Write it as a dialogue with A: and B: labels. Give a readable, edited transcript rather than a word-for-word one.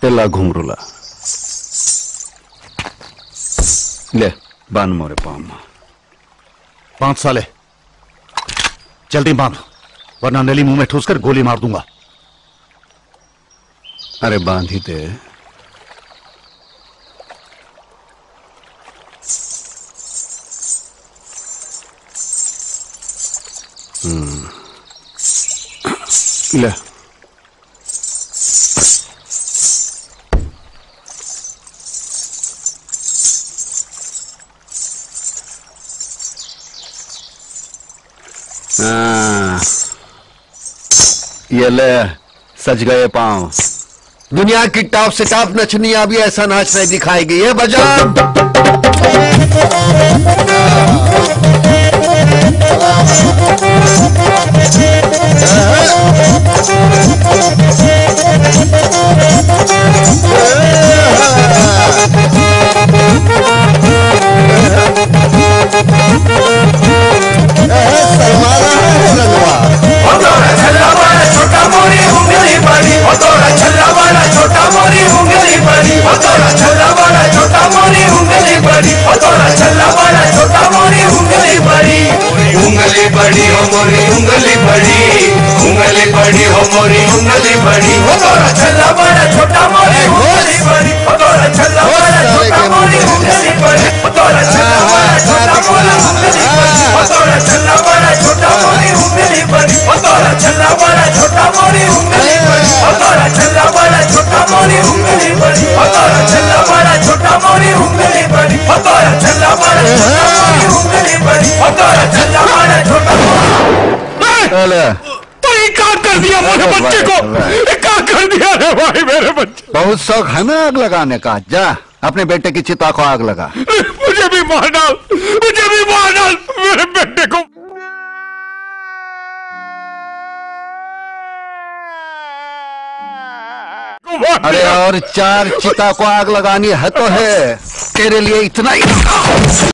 A: तेला घुंगरूला ले बांध मोरे पाँव में।
B: 5 साले जल्दी बांध, वरना नली मुंह में ठूस कर गोली मार दूंगा।
A: अरे बांध ही दे। ले ये ले, सज गए पांव।
C: दुनिया की टॉप से टॉप नचनिया भी ऐसा नाच नहीं दिखाएगी। ये बजा
D: बड़ी हो मोरी उंगली बड़ी, उंगली बड़ी हो मोरी उंगली बड़ी, हो तोरा छल्ला बड़ा छोटा मोरी उंगली बड़ी, हो तोरा छल्ला बड़ा छोटा मोरी उंगली बड़ी, हो तोरा छल्ला बड़ा छोटा मोरी उंगली बड़ी, हो तोरा छल्ला बड़ा छोटा मोरी उंगली बड़ी, हो तोरा छल्ला बड़ा छोटा मोरी उंगली बड़ी, हो तोरा छल्ला बड़ा छोटा मोरी उंगली बड़ी, हो तोरा छल्ला बड़ा छोटा मोरी उंगली बड़ी, हो तोरा छल्ला बड़ा छोटा मोरी उंगली बड़ी, हो तोरा छल्ला बड़ा छोटा।
B: तो ये क्या कर दिया मेरे बच्चे को? ये क्या कर दिया रे भाई मेरे बच्चे?
A: बहुत शौक है ना आग लगाने का, जा अपने बेटे की चिता को आग लगा।
B: मुझे भी मार डाल, मुझे भी मार डाल, मेरे बेटे को।
A: अरे और 4 चिता को आग लगानी है तो है, तेरे लिए इतना ही